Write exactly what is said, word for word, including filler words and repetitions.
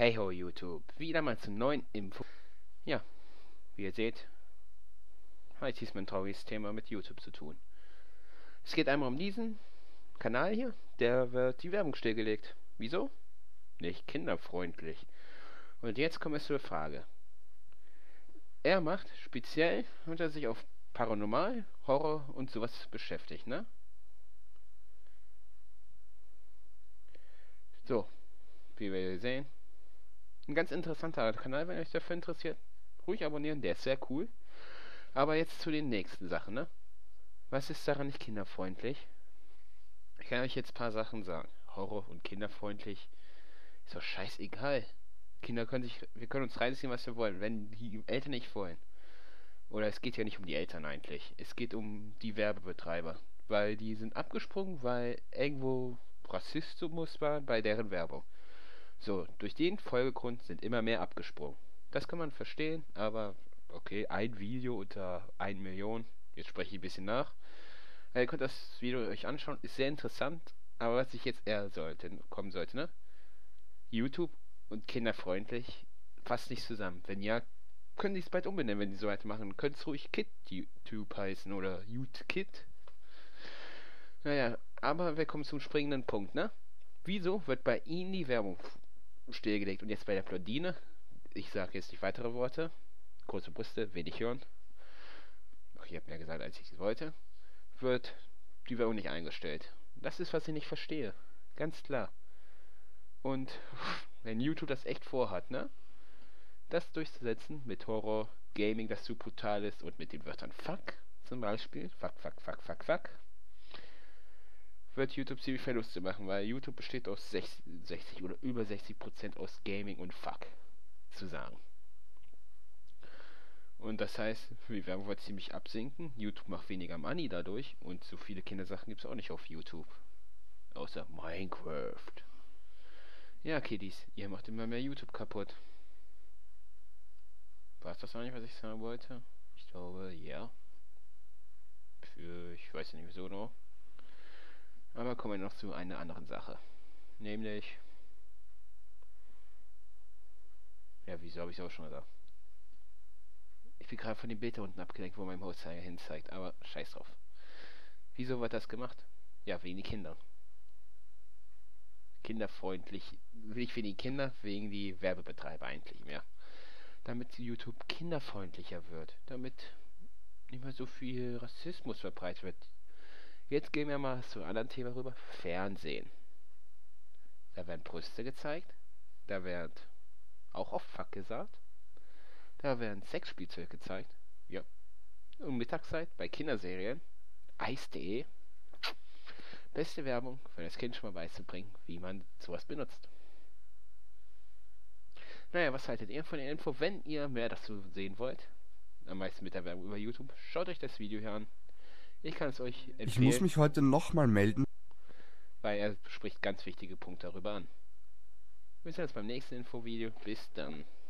Hey ho YouTube, wieder mal zum neuen Info. Ja, wie ihr seht, habe ich diesmal ein trauriges Thema mit YouTube zu tun. Es geht einmal um diesen Kanal hier, der wird die Werbung stillgelegt. Wieso? Nicht kinderfreundlich. Und jetzt kommt es zur Frage. Er macht speziell, wenn er sich auf Paranormal, Horror und sowas beschäftigt, ne? So, wie wir sehen. Ein ganz interessanter Kanal, wenn euch dafür interessiert. Ruhig abonnieren, der ist sehr cool. Aber jetzt zu den nächsten Sachen, ne? Was ist daran nicht kinderfreundlich? Ich kann euch jetzt ein paar Sachen sagen. Horror und kinderfreundlich ist doch scheißegal. Kinder können sich, wir können uns reinziehen, was wir wollen, wenn die Eltern nicht wollen. Oder es geht ja nicht um die Eltern eigentlich. Es geht um die Werbebetreiber. Weil die sind abgesprungen, weil irgendwo Rassismus war bei deren Werbung. So, durch den Folgegrund sind immer mehr abgesprungen. Das kann man verstehen, aber okay, ein Video unter eine Million. Jetzt spreche ich ein bisschen nach. Ihr könnt das Video euch anschauen, ist sehr interessant, aber was ich jetzt eher sollte, kommen sollte, ne? YouTube und kinderfreundlich passt nicht zusammen. Wenn ja, können die es bald umbenennen, wenn die so weitermachen. Können es ruhig Kid YouTube heißen oder YoutKid. Naja, aber wir kommen zum springenden Punkt, ne? Wieso wird bei Ihnen die Werbung stillgelegt? Und jetzt bei der Blondine, ich sage jetzt nicht weitere Worte, große Brüste, wenig hören. Ach, ich habe mehr gesagt, als ich es wollte. Wird die Werbung nicht eingestellt. Das ist, was ich nicht verstehe. Ganz klar. Und wenn YouTube das echt vorhat, ne? Das durchzusetzen mit Horror, Gaming, das zu brutal ist und mit den Wörtern Fuck zum Beispiel, Fuck, Fuck, Fuck, Fuck, Fuck, wird YouTube ziemlich Verluste machen, weil YouTube besteht aus sechzig oder über sechzig Prozent aus Gaming und Fuck zu sagen. Und das heißt, die Werbung wird ziemlich absinken, YouTube macht weniger Money dadurch und so viele Kindersachen gibt es auch nicht auf YouTube. Außer Minecraft. Ja, Kiddies, ihr macht immer mehr YouTube kaputt. War es das eigentlich, was ich sagen wollte? Ich glaube, ja. Für, ich weiß nicht wieso noch. Aber kommen wir noch zu einer anderen Sache. Nämlich... Ja, wieso habe ich es auch schon gesagt? Ich bin gerade von dem Bild da unten abgelenkt, wo mein Mauszeiger hin zeigt, aber scheiß drauf. Wieso wird das gemacht? Ja, wegen die Kinder. Kinderfreundlich. Nicht wegen die Kinder, wegen die Werbebetreiber eigentlich mehr. Damit YouTube kinderfreundlicher wird. Damit nicht mehr so viel Rassismus verbreitet wird. Jetzt gehen wir mal zu einem anderen Thema rüber. Fernsehen. Da werden Brüste gezeigt. Da wird auch oft Fuck gesagt. Da werden Sexspielzeug gezeigt. Ja. Um Mittagszeit bei Kinderserien. Eis punkt de. Beste Werbung, für das Kind schon mal beizubringen, wie man sowas benutzt. Naja, was haltet ihr von der Info? Wenn ihr mehr dazu sehen wollt, am meisten mit der Werbung über YouTube, schaut euch das Video hier an. Ich kann es euch empfehlen. Ich muss mich heute nochmal melden. Weil er spricht ganz wichtige Punkte darüber an. Wir sehen uns beim nächsten Infovideo. Bis dann.